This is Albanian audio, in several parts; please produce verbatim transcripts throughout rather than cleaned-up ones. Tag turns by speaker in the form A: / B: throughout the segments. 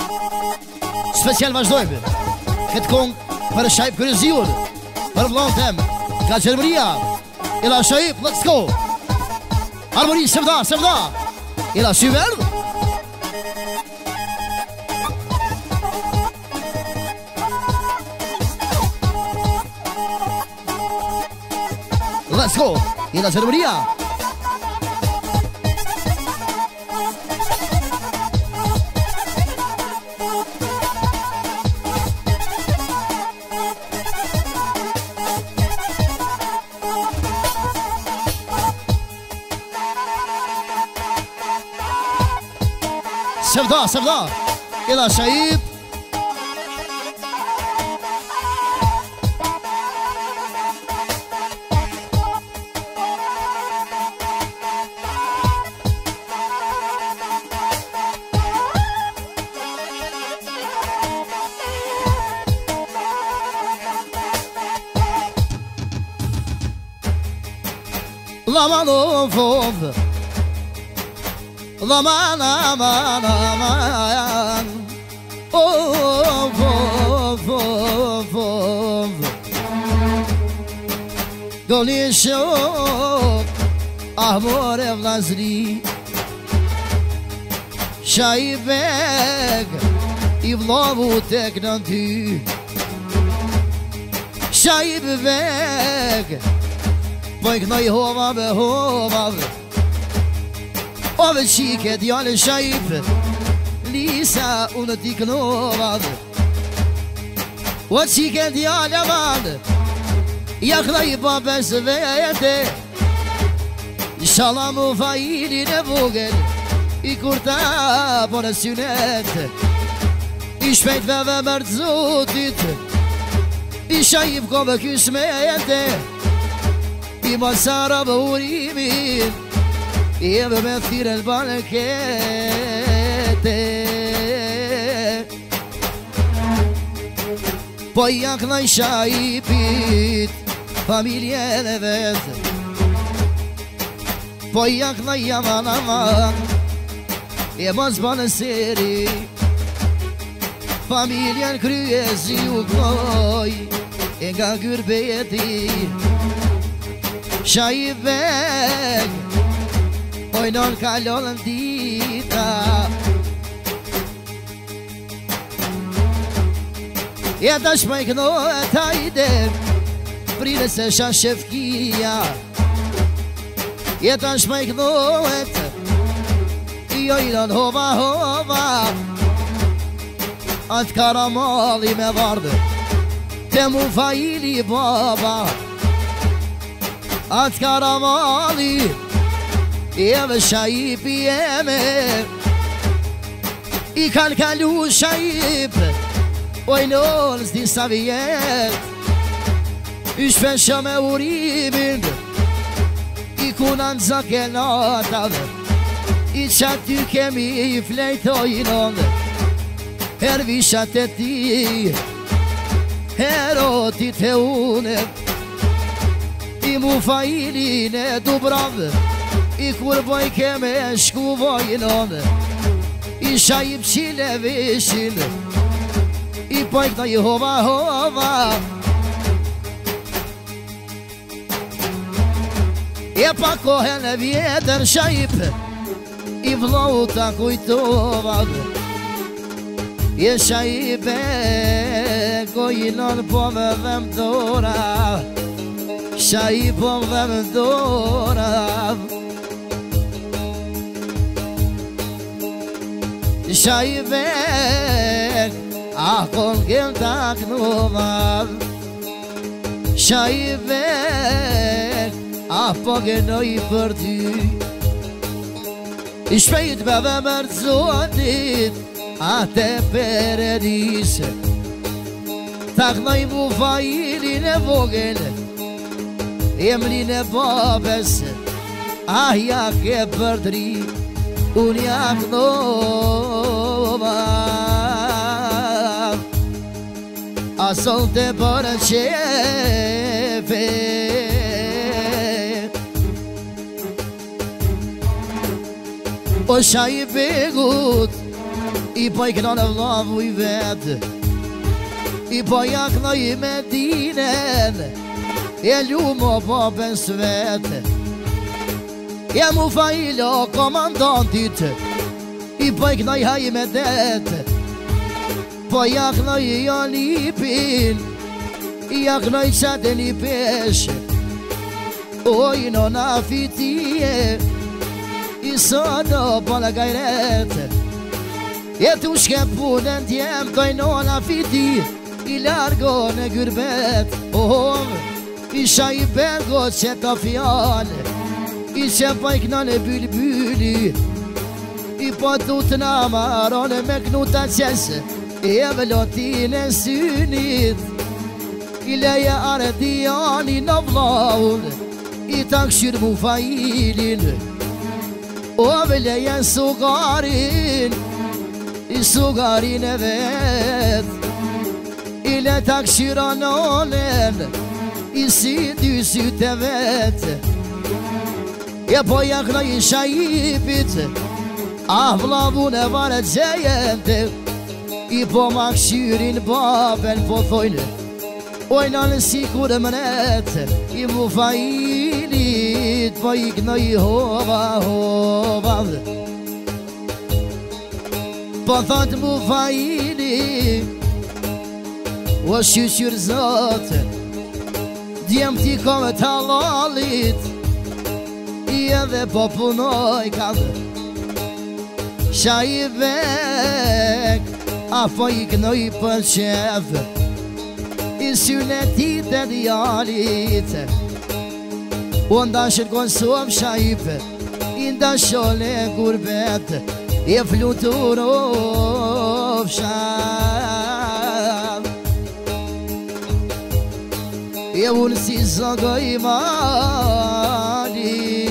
A: Special vazhdojmë këtë kong për Shajip Kryziun, për vllon tem Ka Gjermëria. Ila Shajip, let's go. Harmoni, sevda, sevda. Ila Syverd. Let's go. Ila Gjermëria. Sevda, sevda. Ila Shajip. Laman of of Laman aman aman Of of of of Goli shok Ahmor e vlazri Shajibek I vlovu tek në ty Shajibek Po i knoj hova be hova be Ove qike djale Shajip Lisa unë t'i knova be O qike djale aman Ja knoj pa bes vete Inshallah mu fajilin e vogel I kurta po në synet I shpejt veve mërë zotit I Shajip ko me kysmete I masara bë urimin I ebe me thire në banekete Po i aknaj Shajipit Familjen e vetë Po i aknaj aman aman E mos banë seri Familjen kryesi u kloj E nga gyrbeti Shajibek Oj non kalon dita E ta shmajkno e ta ide Prire se shashefkia E ta shmajkno e të Jo i non hova hova Atë karamali me vardë Te mu fajili baba Atë karamali Eve Shajipi jeme I kanë kalu Shajip Oj nëllë s'di sa vjet I shpesha me urimin I kunan zake natave I qatë ty kemi i flejtojnon Her vishat e ti Herotit e une I mu fajilin e Dubrav I kur boj keme shku vojnon I Shajip qile vishin I pojk në i hova hova E pa kohen e vjetër Shajip I vlau ta kujtova E Shajipe Kojnon po me dhem dora Shajip po me dhem dora Shajibek Ah kon gjem ta knova Shajibek Ah po genoj për ty I shpejt beve mërë zotit Ate peredis Ta knoj mu fajilin e vogel Emrin e babes Ah ja ke përdri Unë ja knova A sol të bërë qefe O Shajipegut I pojkna në vlavu i vetë, I pojakna i Medinen, E lumo babën svetë, E mu fajlo komandantit, I pojkna i haj me detë, Pojakna i Jalipin, I jakna i qatën i peshe, Oj në nafitije, I sodo pala gajrete, E tu shke punën t'jem Kaj në nafiti, I largo në gyrbet, Oh, Isha I bengo që ta fjale, I që pajkna në bylbyli, I po tu të në marone me knuta qeshe, E velotin e synit, I leje ardiani në vlaun, I tak shirë mu fajilin, O leje sugarin, I sugarin e vet, I le tak shira nonen, I si dy syte vet, E po jakna I shajipit, Ah vlavun e varet gjejente, I po ma këshyrin baben po thojnë, Ojna në sikur mënet, I mu fajilit, Po I knoj hova hova, Po thot mu fajili, O shqyqyr zote, Djem ti kome t'halalit, I edhe po punoj kave, Qa I vek, Apo I knoj për qef, I synetit e djalit, O ndashën konsum shajpe, I ndashën e gurbet, E flutur of sham, E unë si zogo I malit,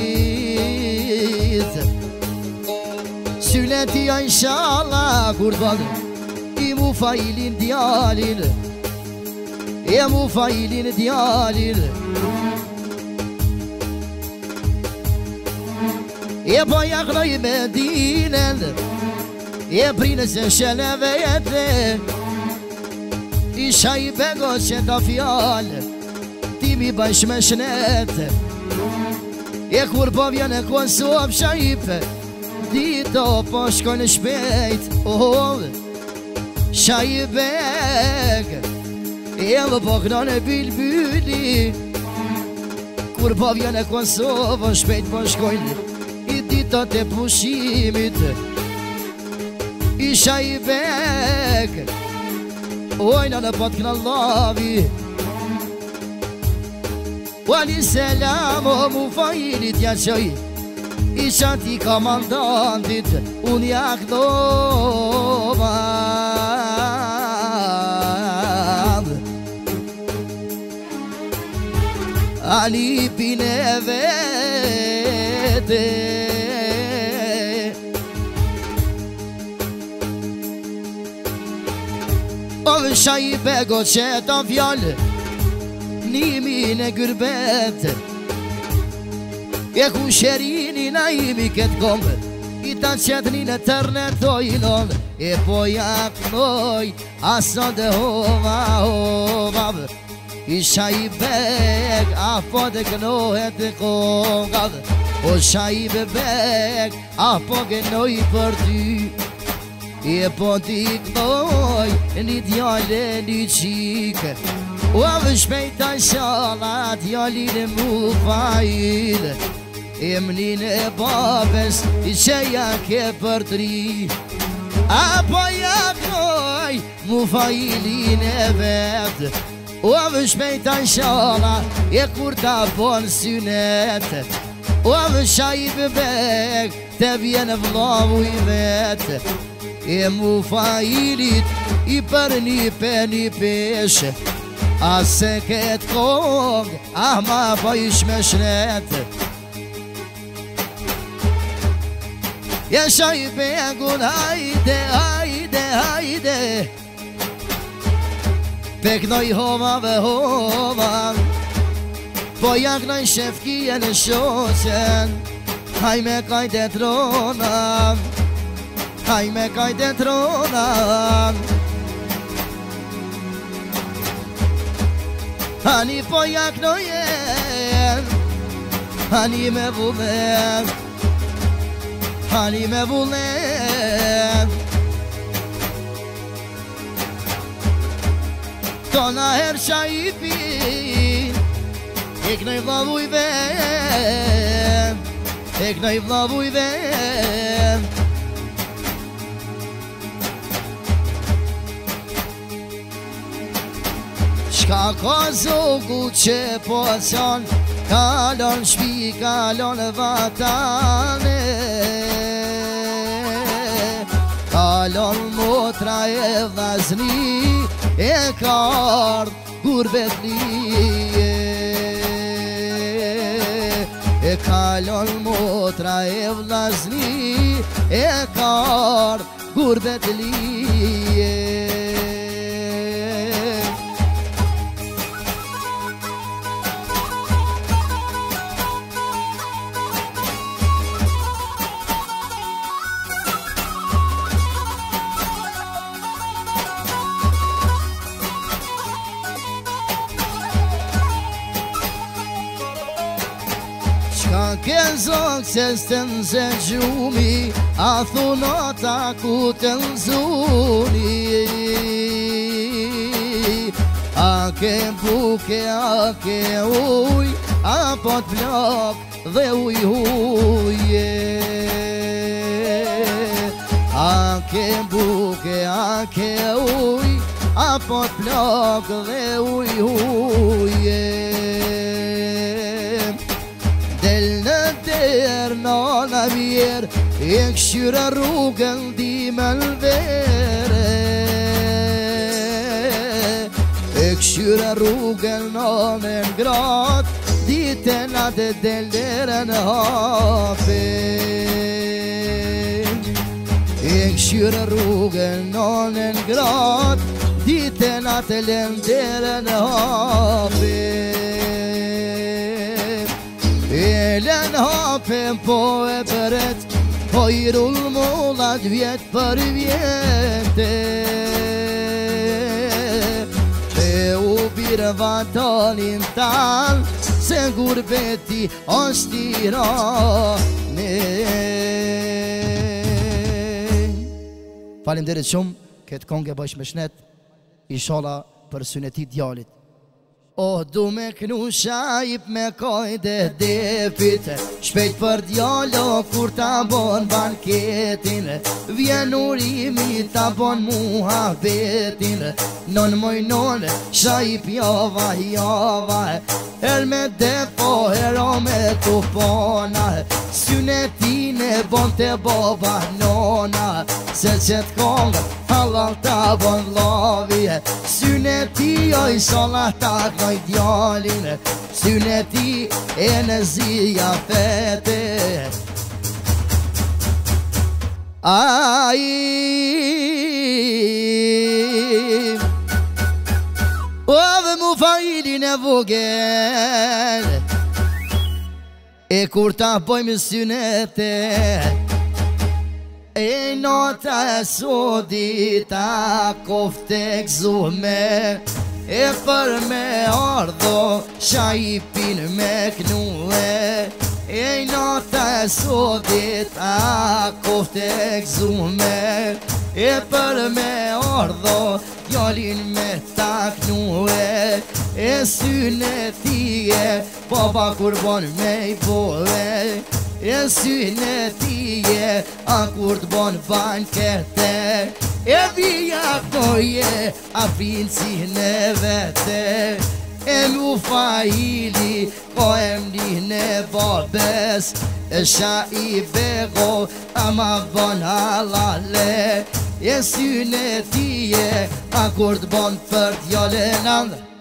A: Syneti a inshallah kur dhënë, I mu fajlin djalin, E mu fajlin djalin, E po jakna I Medinen, E prinës e sheneve jetë, Isha I bego që ta fjallë, Ti mi bajsh me shnete, E kur po vjene konsum shajpe, Dito po shkojnë shpejt, Oh, shajbek, E më po kënon e bilbyli, Kur po vjene konsum shpejt po shkojnë, I dito të pushimit, I shajbek, Ojna në pot këna lavi, Wali selam o mu fajilit ja qoj, I qati komandantit, unë jak dovan, Alipin e vete, O shaj bego që ta fjallë, Nimin e gyrbet, E ku sherini na imi këtë gomë, I ta qetni në tërnetoj, E po jaknoj, Asa dhe hova hova, I shaj beg, Apo dhe gënohet dhe kongav, O shaj beg, Apo gënoj për ty, E po t'i knoj, Një djale një qike, O avë shpejta shala, Djalin e mu fajil, E mnin e babes, I që jak e për tri, Apo jaknoj, Mu fajilin e vet, O avë shpejta shala, E kur ta bon synet, O avë shaj bebek, Te vjen vlavu I vet, E mu fajilit, I për një pe një peshe, A se këtë kong, ah ma po ish me shnet, Ja shaj pengun, hajde, hajde, hajde, Peknoj homave hova, Po jaknoj shefkije në shoqen, Haj me kajte trona, haj me kajtë trona. Hani po jak no jen, hani me vullnen, hani me vullnen. Tona her qa i pin, e knoj vlavu i ven, e knoj vlavu i ven. Shka ka zogu që po qan, kalon shpi, kalon vatane, kalon motra e vlazni, e kard gurbet lije. E kalon motra e vlazni, e kard gurbet lije. Ke zog se s'të nëse gjumi, a thunota ku të nëzuni. A ke buke, a ke uj, a po t'plak dhe uj huje. A ke buke, a ke uj, a po t'plak dhe uj huje. Del në der nana vjer, e këshyra rrugën di me lvere. E këshyra rrugën nanën grat, ditën atë delderën hape. E këshyra rrugën nanën grat, ditën atë delderën hape. Elen hapen po e përet, po i rull mullat vjet për vjete. E u birë vatanin tal, se gurbeti është tirane. Falemderit shumë, këtë kongë bësh me shnet, inshallah për synetit djalit. Oh, du me knu shajip me kojde depit, shpejt për djallo kur ta bon banketin, vjen urimi ta bon muhabetin, non moj non, shajip java java, her me depo, hero me tupona, synetine bon te boba nona, se qet kongë halal ta bon lavi, syneti oj salah ta knoj djalin, syneti e në zija fete. Ai ove mu failin e vogel, e kur ta pojmë synete, e nota e sodita kofte gzume, e për me ardho shajipin me knue. E nota e sodita kofte gzume, e për me ardho djalin me ta knue. E synetije baba kur bon me i bove, e synetije a kur t'bon bankete, e vija koje a vincin e vete. E mu faili ko e mline babes, e sha i bego ama bon halale. E synetije a kur t'bon për djalen andë.